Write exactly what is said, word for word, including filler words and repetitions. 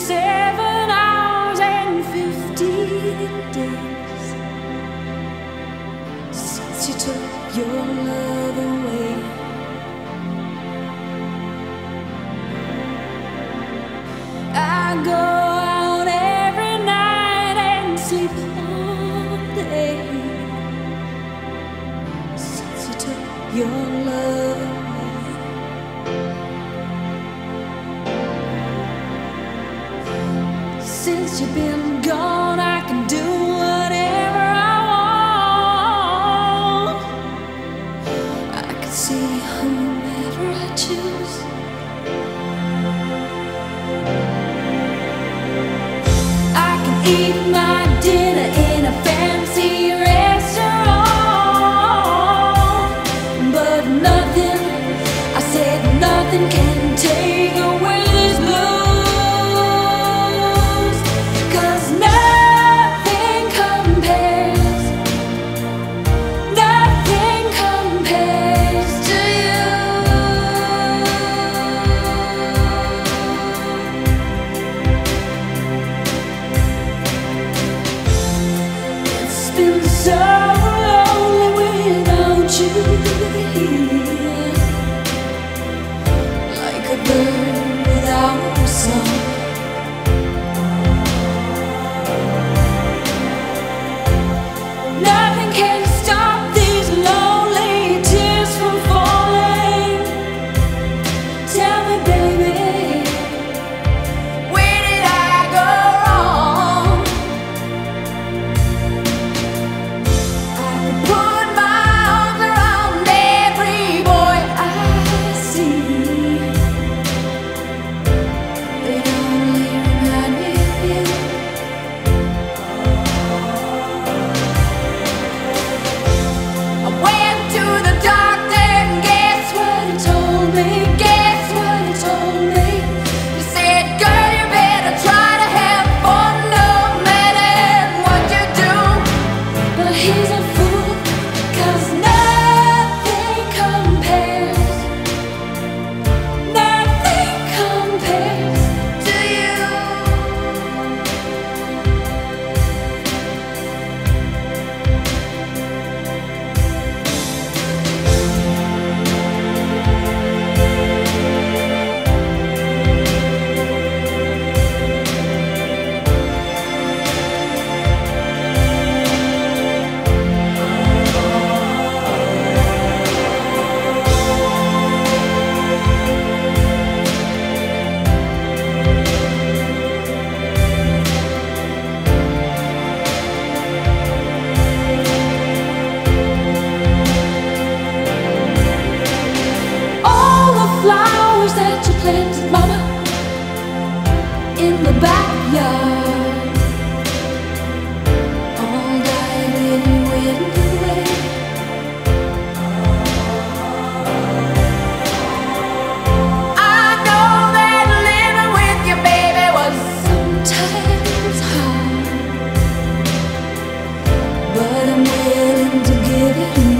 seven hours and fifty days since you took your love away. I go out every night and sleep all day since you took your love away. Since you've been gone, I can do whatever I want. I can see whomever I choose. I can eat my dinner in a fancy restaurant, but nothing, I said nothing can take away this blues. So lonely without you here, like a bird without a song. Nothing can stop these lonely tears from falling. Tell me, baby, where did I go wrong? Flowers that you planted, mama, in the backyard, all died in wind and rain. I know that living with you, baby, was sometimes hard, but I'm willing to give it